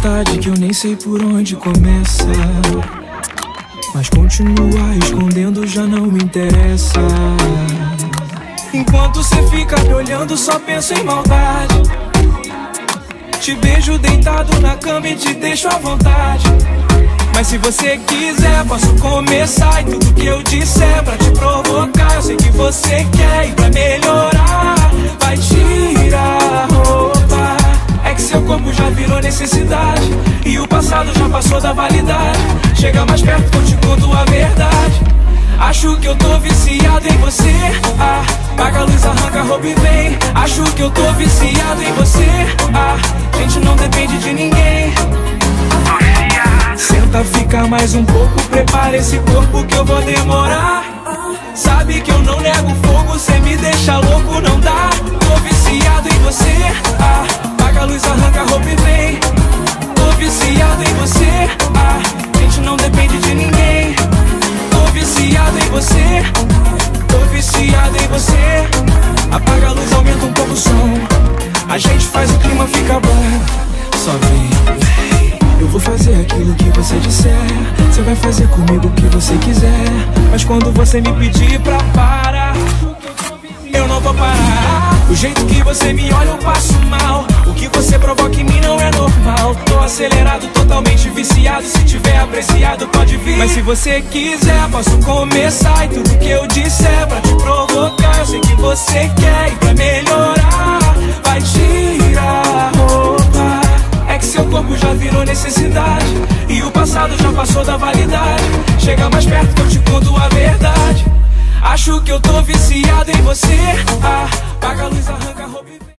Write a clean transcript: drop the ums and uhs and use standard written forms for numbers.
vontade que eu nem sei por onde começa, mas continuar escondendo já não me interessa. Enquanto cê fica me olhando, só penso em maldade. Te beijo deitado na cama e te deixo à vontade. Mas se você quiser, posso começar. E tudo que eu disser pra te provocar, eu sei que você quer. E pra melhorar, vai tirar a roupa. É que seu corpo já virou necessidade, e o passado já passou da validade. Chega mais perto que eu te conto a verdade. Acho que eu tô viciado em você. Apaga a luz, arranca a roupa e vem. Acho que eu tô viciado em você. A gente não depende de ninguém. Senta, fica mais um pouco, prepara esse corpo que eu vou demorar. Sabe que eu não nego fogo, cê me deixa louco, não dá. Tô viciado em você. Apaga a luz, arranca a roupa e vem. Tô viciado em você. A gente não depende de ninguém. Tô viciado em você. Tô viciado em você. Apaga a luz, aumenta um pouco o som. A gente faz o clima ficar bom. Só vem. Eu vou fazer aquilo que você disser. Você vai fazer comigo o que você quiser. Mas quando você me pedir pra parar, eu não vou parar. O jeito que você me olha eu passo mal. O que você provoca em mim não é normal. Tô acelerado, totalmente viciado. Se tiver apreciado pode vir. Mas se você quiser, posso começar. E tudo que eu disser pra te provocar, eu sei que você quer. E pra melhorar, vai tirar a roupa. É que seu corpo já virou necessidade, e o passado já passou da validade. Chega mais perto que eu te conto a verdade. Acho que eu tô viciado em você. Apaga a luz, arranca a roupa e vem.